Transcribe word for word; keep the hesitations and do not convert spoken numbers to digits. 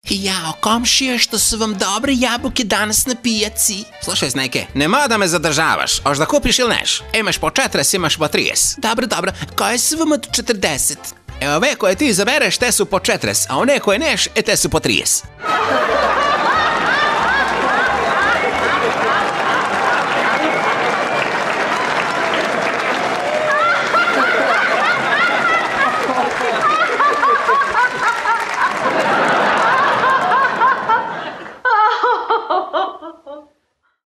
Jao, komšija, što su vam dobre jabuke danas na pijaci? Slušaj, Sneke, nema da me zadržavaš. Hoš da kupiš ili neš? Imaš po četrdeset, imaš po trideset. Dobro, dobro. Koje su vam od četrdeset? Evo, ove koje ti izabereš, te su po četrdeset, a one koje neš, e te su po trideset.